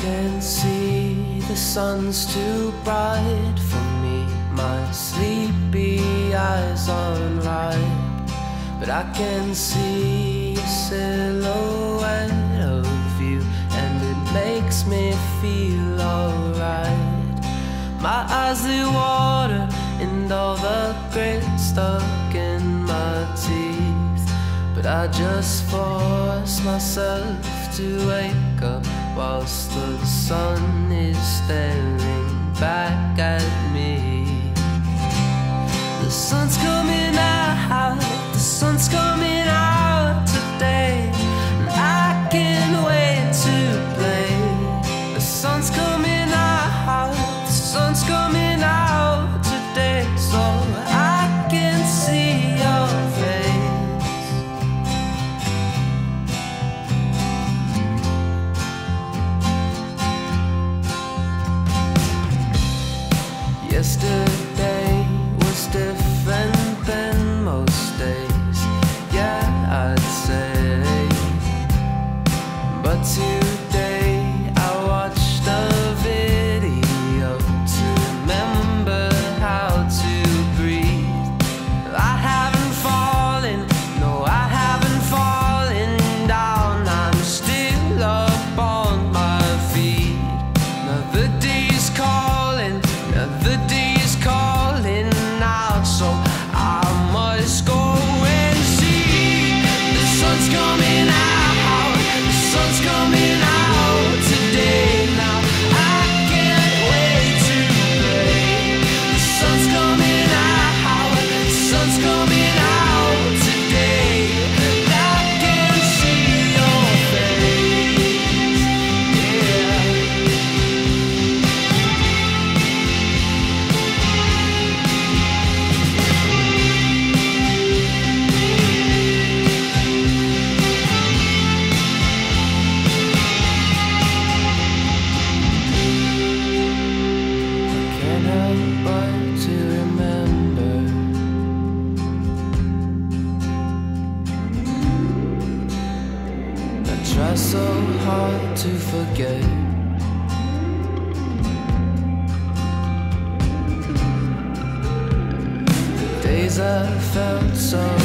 can see the sun's too bright for me. My sleepy eyes aren't right, but I can see a silhouette of you, and it makes me feel alright. My eyes, they water, and all the grit stuck in my teeth, but I just force myself to wake up whilst the sun is staring back at me. The sun's coming out, the sun's coming out today, and I can't wait to play. The sun's coming out, the sun's coming out today, so I can see your face. Yesterday was different than most days, yeah, I'd say. But today I watched a video to remember how to breathe. I haven't fallen, no, I haven't fallen down. I'm still up on my feet. Another day's calling, another day's calling out, so I must go and see. The sun's coming out, the sun's coming out today. Now I can't wait to play. The sun's coming out, the sun's coming out today, and I can see your face, yeah. Can't help but to remember. I try so hard to forget. The days I felt so